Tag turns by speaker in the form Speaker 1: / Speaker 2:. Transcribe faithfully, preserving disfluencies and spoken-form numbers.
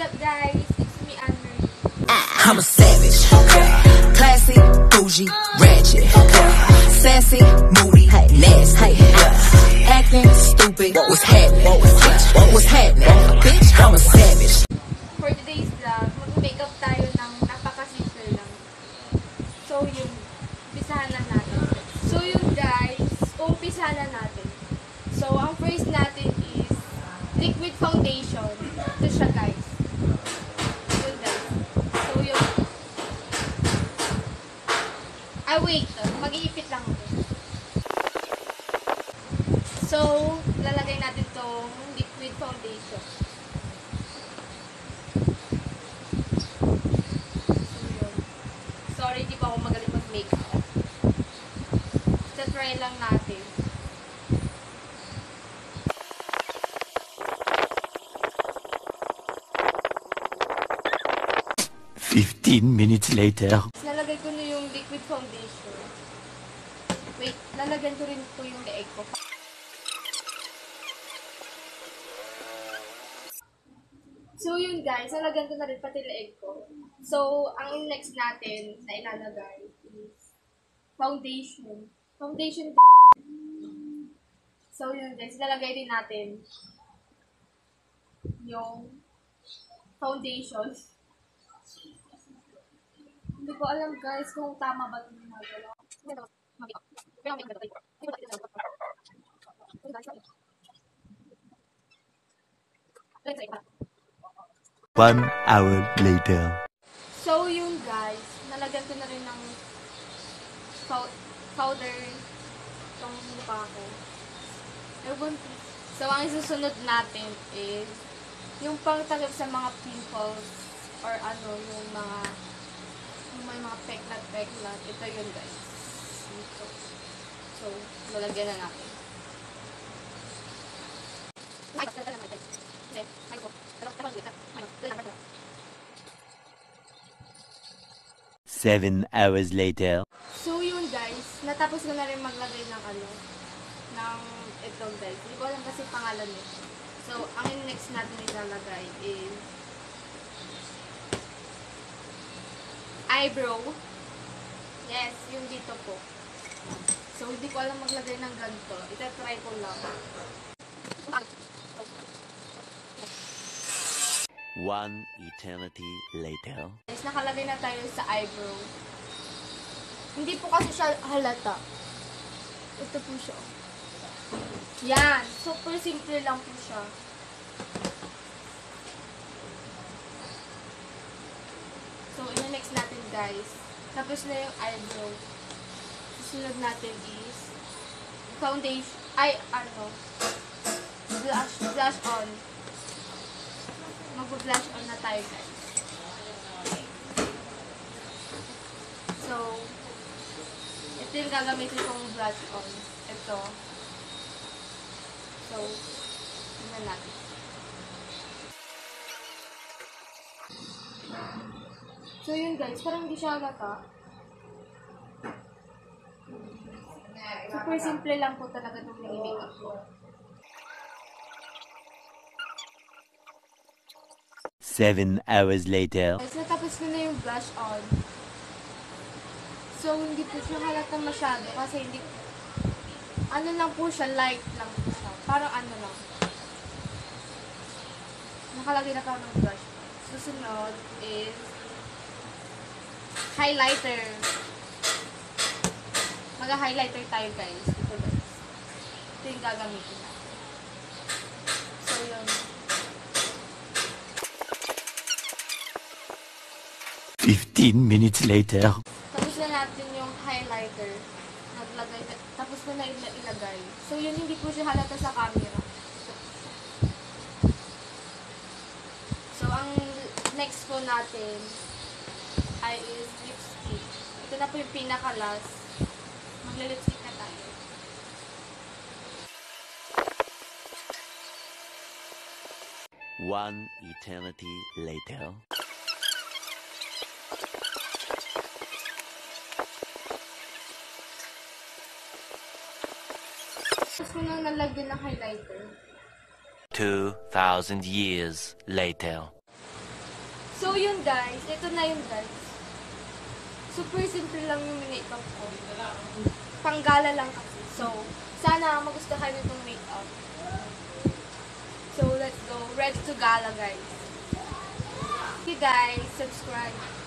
Speaker 1: up, guys? It's me, Anne-Marie.
Speaker 2: I'm a savage, classy, bougie, ratchet, sassy, moody, nasty, acting stupid. What was happening? What was happening? What was happening? Bitch, I'm a savage.
Speaker 1: For today's vlog, mag-makeup tayo ng napaka-simple lang. So yun, umpisahan na natin. So yun guys, umpisahan na natin. So ang first natin is liquid foundation. Ito siya guys. Yun guys. So yun. Ah wait, mag-iipit lang ako. So, lalagay natin tong liquid foundation. Sorry, di pa ako magaling mag-makeup. Try lang natin.
Speaker 3: Fifteen minutes later.
Speaker 1: Lalagay ko na yung liquid foundation. Wait, lalagyan ko rin po yung leeg ko. So yun guys, lalagyan ko na rin pati leeg ko. So, ang next natin na ilalagay is foundation. Foundation. So yun guys, ilalagay din natin yung foundation. Hindi ko alam guys kung tama ba ito yung magalaw.
Speaker 3: One hour later.
Speaker 1: So yun guys, nalagyan ko na rin ng powder itong mukha ko. So ang isusunod natin is yung pangtakip sa mga pimples or ano, yung mga yung may mga peklat-peklat. Ito yun guys. Ito. So, lalagyan na natin.
Speaker 3: Seven hours later.
Speaker 1: So yun guys, natapos ko na rin maglagay ng ano, ng ito guys. Hindi ko alam kasi pangalan nito. So, ang next natin ilalagay is eyebrow. Yes, yung dito po. So, hindi ko alam maglagay ng ganito. Ita-try ko lang.
Speaker 3: One eternity later.
Speaker 1: Guys, nakalagay na tayo sa eyebrow. Hindi po kasi siya halata. Ito po siya. Yan. Super simple lang po siya. So, ina-next natin guys. Tapos na yung eyebrow. Susunod natin is foundation. Ay, ano. Blush. Blush on. Mag-blush on na tayo guys. So, ito yung gagamitin kong blush on. Ito. So, tingnan natin. So, yun guys. Parang hindi siya halata. Super simple lang po talaga itong mini-makeup ko.
Speaker 3: Seven hours later.
Speaker 1: Guys, natapos ko na yung blush on. So, hindi po siya halata masyado kasi hindi, ano lang po siya, light lang po siya. Parang ano lang. Nakalagay na pa ng blush. Susunod is highlighter. Mag-highlighter tayo guys. Ito guys. Ito yung gagamitin natin. So, yun.
Speaker 3: Fifteen minutes later.
Speaker 1: Tapos na natin yung highlighter. Naglagay, tapos ko na ilagay. So, yun hindi po siya halata sa camera. So, ang next po natin ay is lipstick. Ito na po yung pinaka-last. Magla-lipstick na tayo.
Speaker 3: One eternity later.
Speaker 1: Tapos ko nang nalagyan ng highlighter.
Speaker 3: Two thousand years later.
Speaker 1: So yun guys, ito na yun guys. Super simple lang yung makeup ko. Panggala lang kasi. So, sana magustuhan nyo itong makeup. So, let's go. Ready to gala guys. Okay guys, subscribe.